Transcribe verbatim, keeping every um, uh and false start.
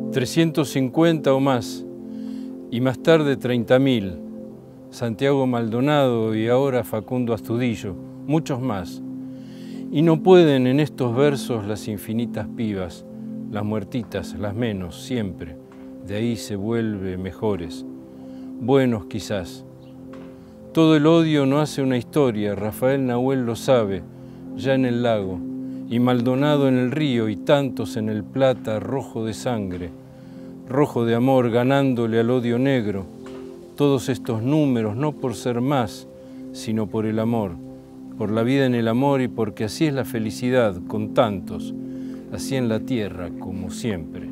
trescientos cincuenta o más, y más tarde treinta mil, Santiago Maldonado y ahora Facundo Astudillo, muchos más. Y no pueden en estos versos las infinitas pibas, las muertitas, las menos, siempre, de ahí se vuelve mejores, buenos quizás. Todo el odio no hace una historia, Rafael Nahuel lo sabe, ya en el lago, y Maldonado en el río, y tantos en el Plata, rojo de sangre, rojo de amor, ganándole al odio negro. Todos estos números, no por ser más, sino por el amor, por la vida en el amor y porque así es la felicidad, con tantos, así en la tierra como siempre.